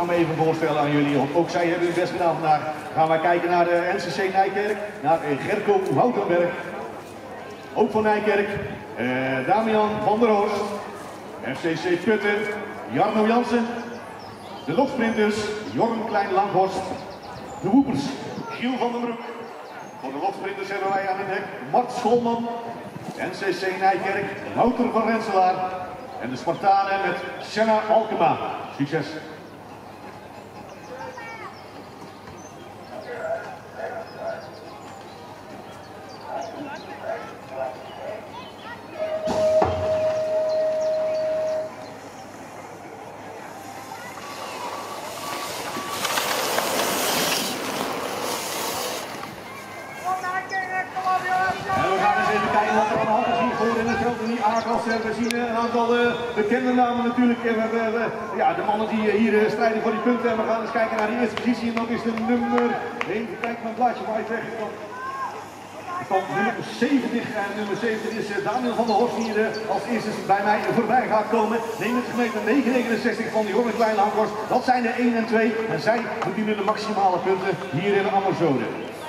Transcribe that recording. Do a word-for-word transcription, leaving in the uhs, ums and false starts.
namen even voorstellen aan jullie, want ook zij hebben hun best gedaan vandaag. Dan gaan wij kijken naar de N C C Nijkerk, naar Gerco Woutenberg. Ook van Nijkerk, eh, Damian van der Horst, F C C Putten, Jarno Jansen. De lotsprinters, Jorn Klein-Langhorst. De woepers, Giel van den Broek. Voor de lotsprinters hebben wij aan het hek Mart Scholman. N C C Nijkerk, Wouter van Renselaar. En de Spartanen met Senna Alkema. Succes! We zien een aantal uh, bekende namen natuurlijk. En we hebben uh, ja, de mannen die uh, hier uh, strijden voor die punten. En we gaan eens kijken naar die eerste positie. En dat is de nummer. Even kijken mijn blaadje waar ik weg kan. Van nummer zeventig. En nummer zeventig is uh, Daniel van der Horst die hier uh, als eerste bij mij voorbij gaat komen. negenentwintig meter negen negenenzestig van die Jorn Klein-Langhorst. Dat zijn de één en twee. En zij verdienen de maximale punten hier in de Amazone.